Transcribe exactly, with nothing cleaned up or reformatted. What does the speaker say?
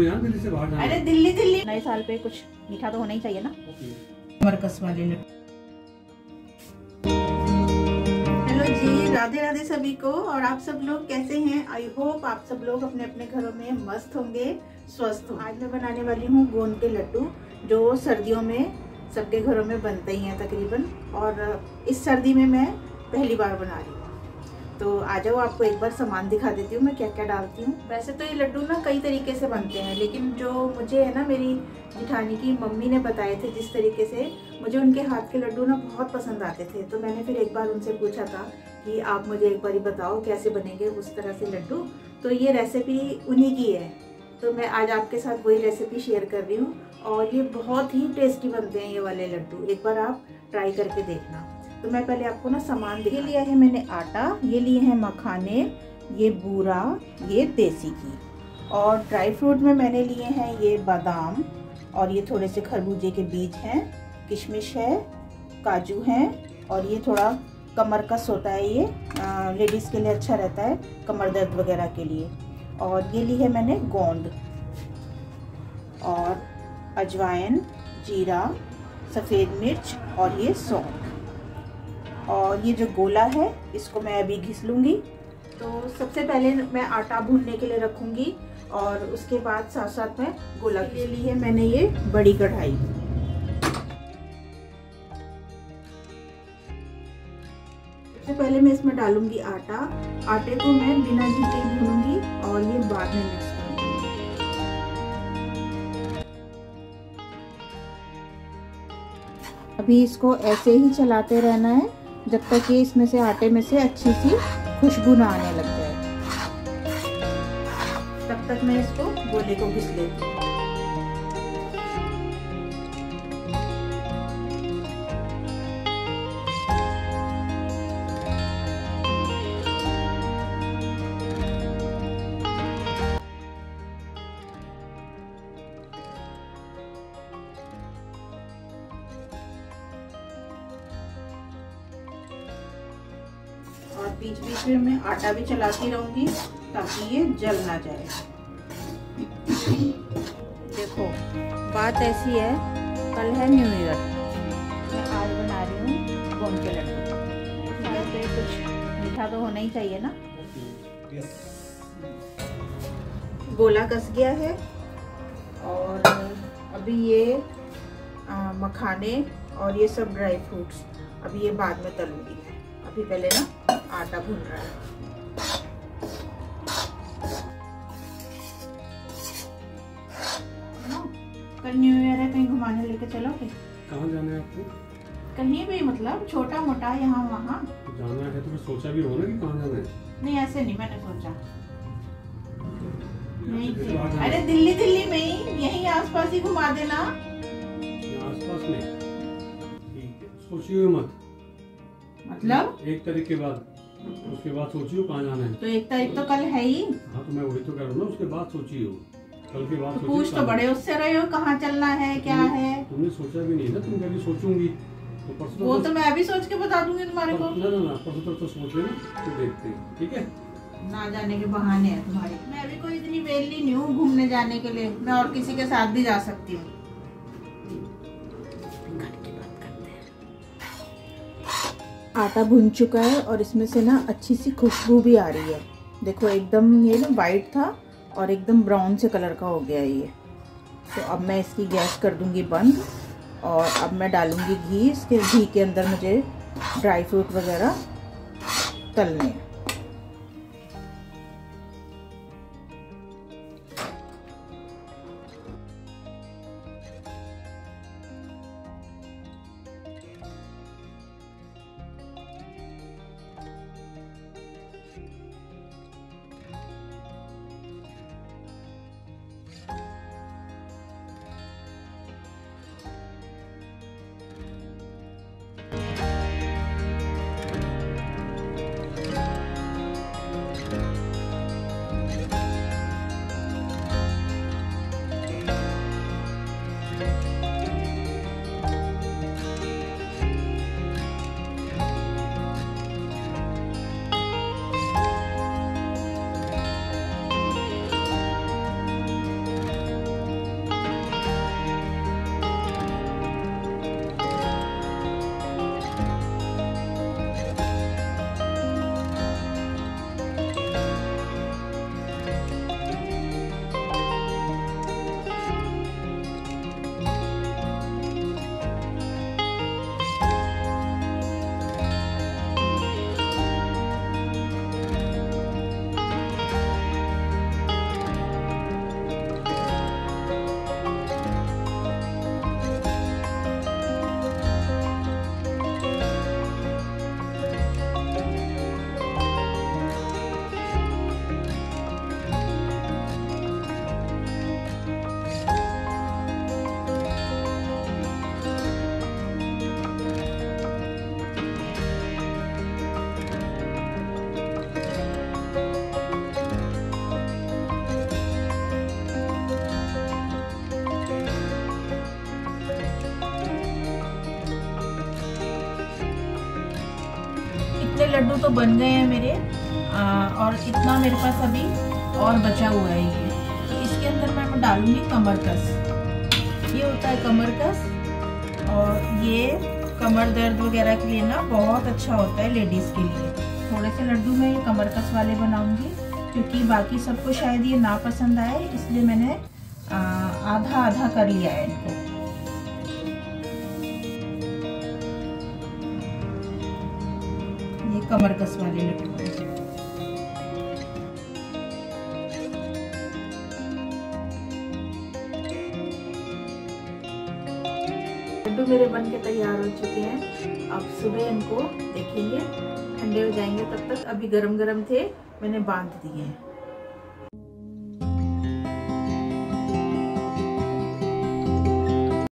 यार दिल्ली से बाहर जाना। अरे दिल्ली दिल्ली नए साल पे कुछ मीठा तो होना ही चाहिए ना। मरकस वाले लड्डू। हेलो जी, राधे राधे सभी को। और आप सब लोग कैसे हैं? आई होप आप सब लोग अपने अपने घरों में मस्त होंगे, स्वस्थ होंगे। आज मैं बनाने वाली हूँ गोंद के लड्डू, जो सर्दियों में सबके घरों में बनते ही हैं तकरीबन। और इस सर्दी में मैं पहली बार बना रही हूँ, तो आ जाओ आपको एक बार सामान दिखा देती हूँ मैं क्या क्या डालती हूँ। वैसे तो ये लड्डू ना कई तरीके से बनते हैं, लेकिन जो मुझे है ना मेरी जिठानी की मम्मी ने बताए थे जिस तरीके से, मुझे उनके हाथ के लड्डू ना बहुत पसंद आते थे। तो मैंने फिर एक बार उनसे पूछा था कि आप मुझे एक बार बताओ कैसे बनेंगे उस तरह से लड्डू। तो ये रेसिपी उन्हीं की है, तो मैं आज आपके साथ वही रेसिपी शेयर कर रही हूँ। और ये बहुत ही टेस्टी बनते हैं ये वाले लड्डू, एक बार आप ट्राई करके देखना। तो मैं पहले आपको ना सामान दिखा। ये लिया है मैंने आटा, ये लिए हैं मखाने, ये बूरा, ये देसी घी। और ड्राई फ्रूट में मैंने लिए हैं ये बादाम, और ये थोड़े से खरबूजे के बीज हैं, किशमिश है, काजू हैं, और ये थोड़ा कमर कस होता है, ये लेडीज़ के लिए अच्छा रहता है कमर दर्द वगैरह के लिए। और ये ली है मैंने गोंद, और अजवाइन, जीरा, सफ़ेद मिर्च, और ये सौंफ। और ये जो गोला है इसको मैं अभी घिस लूँगी। तो सबसे पहले मैं आटा भूनने के लिए रखूँगी, और उसके बाद साथ साथ में गोला ले ली है मैंने ये बड़ी कढ़ाई। सबसे पहले मैं इसमें डालूंगी आटा। आटे को मैं बिना घी के भूनूंगी और ये बाद में मिक्स करूंगी। अभी इसको ऐसे ही चलाते रहना है जब तक ये इसमें से आटे में से अच्छी सी खुशबू ना आने लग जाए, तब तक मैं इसको गोले को घिस लेती हूँ। और बीच बीच में मैं आटा भी चलाती रहूंगी ताकि ये जल ना जाए। देखो बात ऐसी है, कल है न्यू ईयर, मैं आज बना रही हूँ गोंद के लड्डू। तो कुछ मीठा तो होना ही चाहिए ना। गोला कस गया है, और अभी ये आ, मखाने और ये सब ड्राई फ्रूट्स अभी ये बाद में तलूंगी। अभी पहले ना आटा भून रहा है। कल न्यू ईयर है, कहीं घुमाने लेके चलोगे? कहाँ जाना है आपको? कहीं भी, मतलब छोटा मोटा, यहाँ वहाँ जाना है। तो फिर सोचा भी हो ना कि कहाँ जाना है? नहीं ऐसे नहीं मैंने सोचा। नहीं, अरे दिल्ली दिल्ली में ही, यहीं आसपास ही घुमा देना। आसपास में ठीक है, सोचिए मत। मतलब एक तारीख के बाद, उसके बाद सोचियो कहाँ जाना है। तो एक तारीख तो कल है ही। हाँ तो मैं वही तो कह रहा हूँ ना, उसके बाद सोचियो, कल के बाद। तो पूछ तो बड़े उससे रहे हो कहाँ चलना है क्या है। तुमने सोचा भी नहीं ना, तुम कभी सोचूंगी तो परसों। वो तो मैं अभी सोच के बता दूंगी तुम्हारे को। ना ना ना परसों तक तो सोच लेना, फिर देखते हैं, ठीक है। ना जाने के बहाने हैं तुम्हारे। मैं अभी कोई इतनी वेली नहीं हूँ घूमने जाने के लिए, मैं और किसी के साथ भी जा सकती हूँ। आटा भुन चुका है और इसमें से ना अच्छी सी खुशबू भी आ रही है। देखो एकदम ये ना वाइट था और एकदम ब्राउन से कलर का हो गया ये। तो अब मैं इसकी गैस कर दूंगी बंद, और अब मैं डालूंगी घी। इसके घी के अंदर मुझे ड्राई फ्रूट वगैरह तलने हैं। लड्डू तो बन गए हैं मेरे, आ, और इतना मेरे पास अभी और बचा हुआ है ये। तो इसके अंदर मैं डालूंगी कमरकस। ये होता है कमरकस, और ये कमर दर्द वगैरह के लिए ना बहुत अच्छा होता है लेडीज के लिए। थोड़े से लड्डू मैं ये कमरकस वाले बनाऊंगी, क्योंकि बाकी सबको शायद ये ना पसंद आए, इसलिए मैंने आ, आधा आधा कर लिया है इनको। ये कमरकस वाले लड्डू लड्डू मेरे बन के तैयार हो चुके हैं। अब सुबह इनको देखेंगे, ठंडे हो जाएंगे, तब तक अभी गरम गरम थे, मैंने बांध दिए हैं।